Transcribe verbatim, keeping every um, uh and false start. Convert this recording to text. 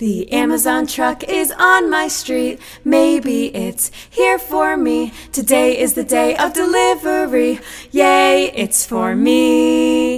The Amazon truck is on my street. Maybe it's here for me. Today is the day of delivery. Yay, it's for me.